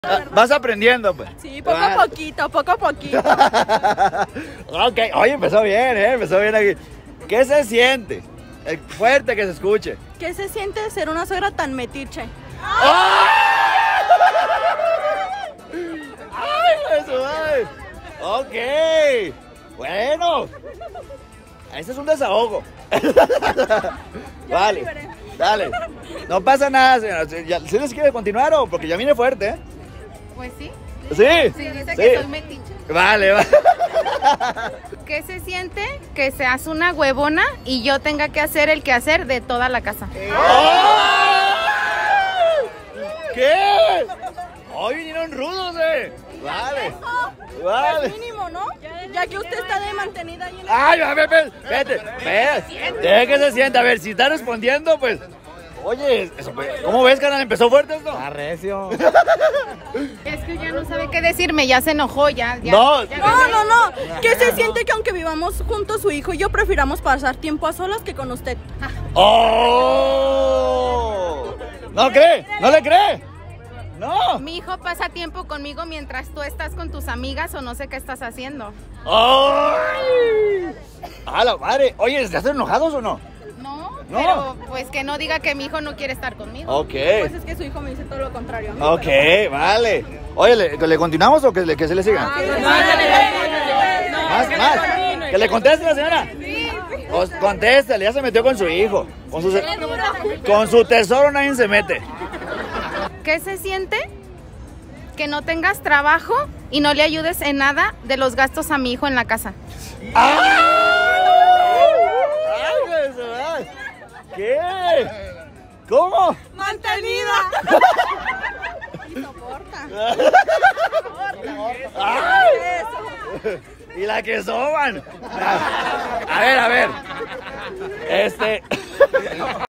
Vas aprendiendo, pues. Sí, poco a poquito, poco a poquito. Ok, oye, empezó bien, empezó bien aquí. ¿Qué se siente? Fuerte que se escuche. ¿Qué se siente ser una suegra tan metiche? ¡Ay! ¡Ay, eso, ay! Ok. Bueno. Ese es un desahogo. Vale. Dale. No pasa nada, señora. ¿Sí les quiere continuar o? Porque ya viene fuerte, ¿eh? Pues sí. ¿Sí? Sí, dice que soy metiche. Vale, vale. ¿Qué se siente que seas una huevona y yo tenga que hacer el quehacer de toda la casa? ¡Oh! ¿Qué? Hoy vinieron rudos, Vale. Vale. Es mínimo, ¿no? Ya que usted está de mantenida ahí en el... Ay, a ver, vete. Deja que se sienta. A ver, si está respondiendo, pues. Oye, ¿cómo ves, canal? ¿Empezó fuerte esto? Arrecio. Es que ya no sabe qué decirme, ya se enojó, ya. No. No. ¿Qué se siente que aunque vivamos juntos su hijo y yo prefiramos pasar tiempo a solas que con usted? ¡Oh! ¿No cree? ¿No le cree? No. Mi hijo pasa tiempo conmigo mientras tú estás con tus amigas o no sé qué estás haciendo. ¡Ay! ¡A la madre! Oye, ¿ya están enojados o no? No, No. pero pues que no diga que mi hijo no quiere estar conmigo. Ok. Pues es que su hijo me dice todo lo contrario a mí. Ok, vale. Oye, ¿le continuamos o que se le siga? Más. ¿Que le conteste la señora? Sí. Pues contéstale, ya se metió con su hijo. Con su tesoro nadie se mete. ¿Qué se siente que no tengas trabajo y no le ayudes en nada de los gastos a mi hijo en la casa? ¡Ay! ¿Qué? ¿Cómo? ¡Mantenida! ¡Ay! Y la que soban. A ver.